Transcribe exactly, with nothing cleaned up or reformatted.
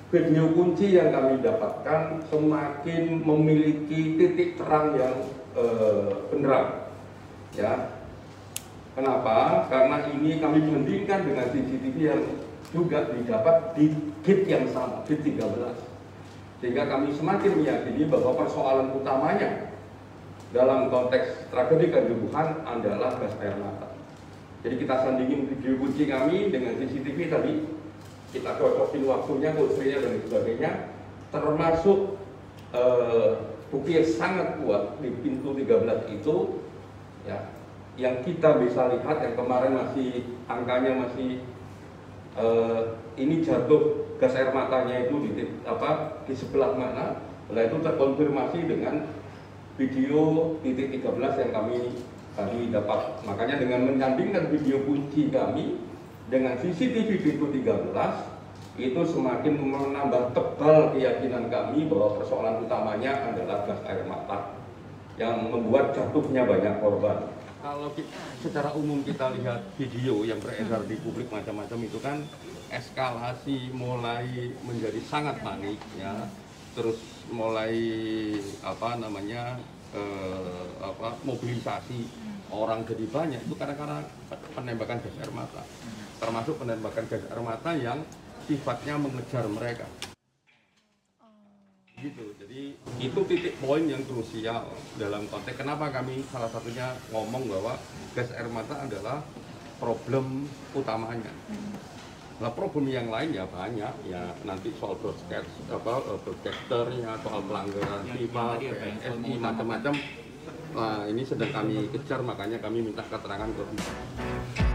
video kunci yang kami dapatkan semakin memiliki titik terang yang eh, benderang. Ya, kenapa? Karena ini kami bandingkan dengan C C T V yang juga didapat di gate yang sama, gate tiga belas. Sehingga kami semakin meyakini bahwa persoalan utamanya dalam konteks tragedi Kanjuruhan adalah gas air mata. Jadi kita sandingin video kunci kami dengan C C T V tadi, kita cocokin waktunya, kursinya dan sebagainya, termasuk eh, bukti yang sangat kuat di pintu tiga belas itu, ya, yang kita bisa lihat yang kemarin masih angkanya masih eh, ini jatuh gas air matanya itu di apa di sebelah mana, setelah itu terkonfirmasi dengan video titik tiga belas yang kami tadi dapat. Makanya dengan menyandingkan video kunci kami dengan C C T V pintu tiga belas, itu semakin menambah tebal keyakinan kami bahwa persoalan utamanya adalah gas air mata yang membuat jatuhnya banyak korban. Kalau kita, secara umum kita lihat video yang beredar di publik macam-macam itu kan eskalasi mulai menjadi sangat panik, ya, terus mulai apa namanya eh, apa mobilisasi orang jadi banyak itu karena penembakan gas air mata, termasuk penembakan gas air mata yang sifatnya mengejar mereka. Gitu. Jadi itu titik poin yang krusial dalam konteks kenapa kami salah satunya ngomong bahwa gas air mata adalah problem utamanya. Nah, problem yang lain ya banyak, ya nanti soal broadcast, apa broadcasternya, soal pelanggaran FIFA, P S S I, macam-macam. Nah, ini sedang kami kejar, makanya kami minta keterangan ke